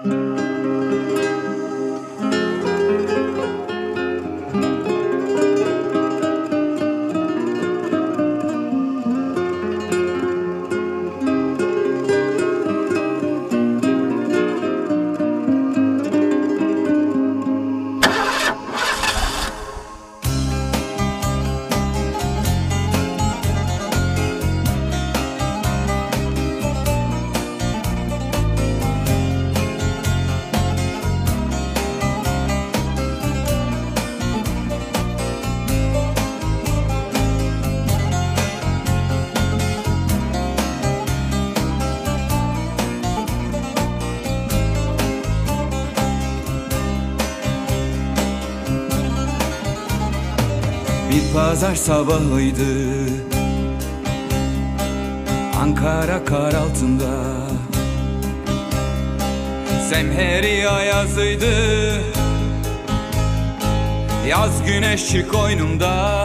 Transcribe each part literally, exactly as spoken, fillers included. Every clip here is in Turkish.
Bir pazar sabahıydı, Ankara kar altında. Semheri ayazıydı, yaz güneşi koynumda.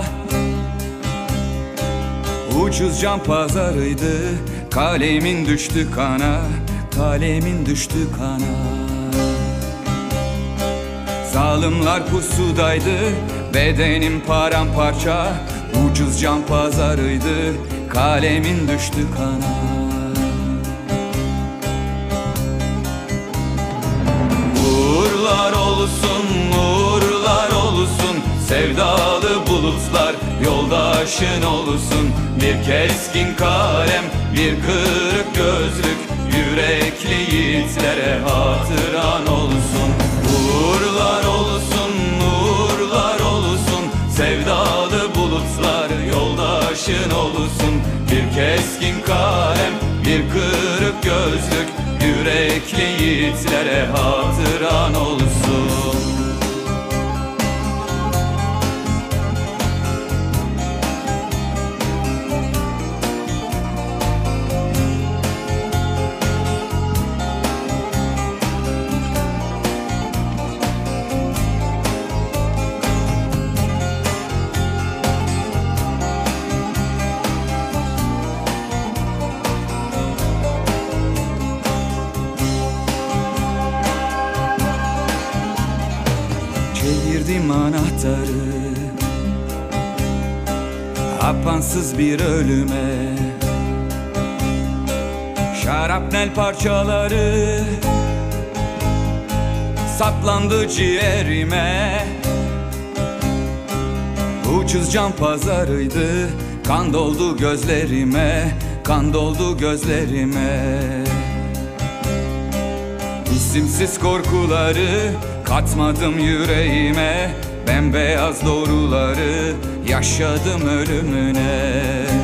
Ucuz can pazarıydı, kalemin düştü kana, kalemin düştü kana. Zalimler pusudaydı, bedenim paramparça. Ucuz can pazarıydı, kalemin düştü kana. Uğurlar olsun, uğurlar olsun, sevdalı bulutlar yoldaşın olsun. Bir keskin kalem, bir kırık gözlük, yürekli yiğitlere hatıran olsun. Uğurlar olsun, uğurlar olsun, sevdalı bulutlar yoldaşın olsun. Bir keskin kalem, bir kırık gözlük, yürekli yiğitlere hatıran olsun. Çevirdim anahtarı, apansız bir ölüme. Şarapnel parçaları saplandı ciğerime. Ucuz can pazarıydı, kan doldu gözlerime, kan doldu gözlerime. İsimsiz korkuları katmadım yüreğime, bembeyaz doğruları yaşadım ölümüne.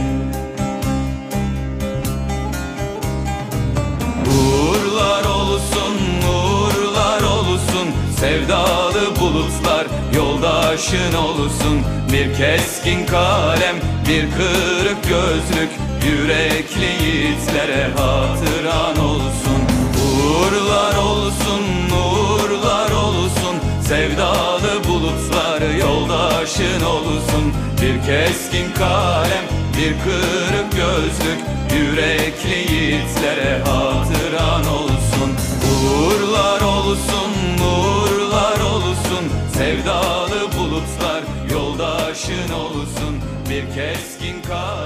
Uğurlar olsun, uğurlar olsun, sevdalı bulutlar yoldaşın olsun. Bir keskin kalem, bir kırık gözlük, yürekli yiğitlere hatıran olsun. Uğurlar olsun, uğurlar olsun, sevdalı bulutlar yoldaşın olsun. Bir keskin kalem, bir kırık gözlük, yürekli yiğitlere hatıran olsun. Uğurlar olsun, uğurlar olsun, sevdalı bulutlar yoldaşın olsun. Bir keskin kalem,